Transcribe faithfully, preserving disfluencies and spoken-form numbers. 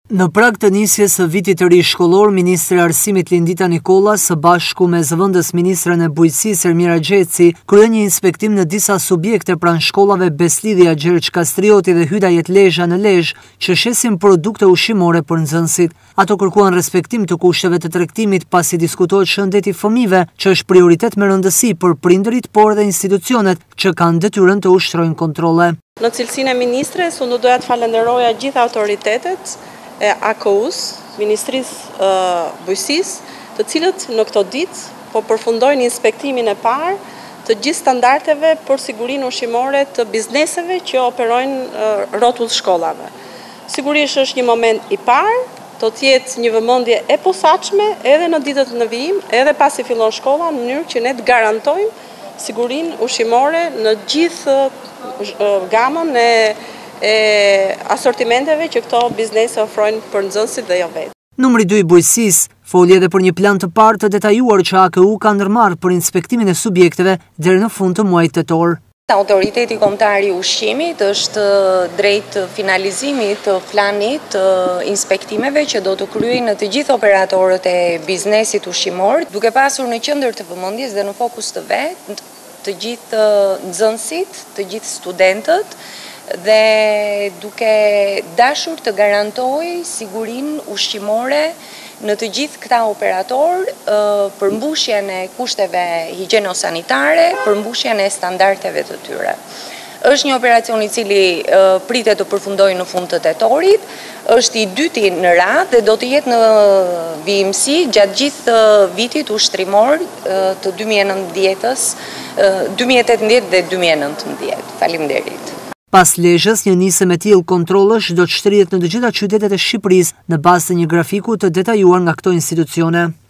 Në prag të nisjes së vitit të ri shkollor, Ministri i Arsimit Lindita Nikolla së bashku me zëvendës Ministren e Bujqësisë Ermira Xheci kryen një inspektim në disa subjekte pranë shkollave Beslidhja Gjergj Kastrioti dhe Hyda Jetlezha në Lezhë, që shesin produkte ushqimore për nxënësit. Ato kërkuan respektim të kushteve të tregtimit pasi diskutohet shëndeti i fëmijëve, që është prioritet me rëndësi për prindërit, por dhe institucionet që kanë detyrën të ushtrojnë kontrolle. Në cilësinë e ministres, unë doja të falenderoja gjithë autoritetet e A K U-s, Ministrisë e Bujqësisë, të cilët në këto ditë po përfundojnë inspektimin e parë të gjithë standardeve për sigurinë ushqimore të bizneseve që operojnë rrotull shkollave. Sigurisht është një moment i parë, do të jetë një vëmendje e posaçme edhe në ditët në vijim, edhe pasi fillon shkolla, në mënyrë që ne të garantojmë sigurinë ushqimore në gjithë gamën e e asortimenteve që këto biznese ofrojnë për nxënësit dhe jo vetë. Numri dy i Bujqësisë foli edhe për një plan të parë të detajuar që A K U ka ndërmarrë për inspektimin e subjekteve deri në fund të muajit tetor. Autoriteti Kombëtar i Ushqimit është drejt finalizimit të planit të inspektimeve që do të kryejnë në të gjithë operatorët e biznesit ushqimor, duke pasur në qendër të vëmendjes dhe në fokus të vet të gjithë nxënësit, të gjithë studentët, dhe duke dashur të garantoj sigurinë ushqimore në të gjithë këta operator, përmbushjen e kushteve higjieno-sanitare, përmbushjen e standardeve të tyre. Është një operacion i cili pritet të përfundojë në fund të tetorit, është i dyti në radhë dhe do të jetë në vijimsi gjatë gjithë vitit ushtrimor të dy mijë e nëntëdhjetës, dy mijë e tetëmbëdhjetë dhe dy mijë e nëntëmbëdhjetë. Faleminderit. Pas Lezhës, një nisje me tillë kontrollësh do të shtrihet në të gjitha qytetet e Shqipërisë në bazë të një grafiku të detajuar nga këto institucione.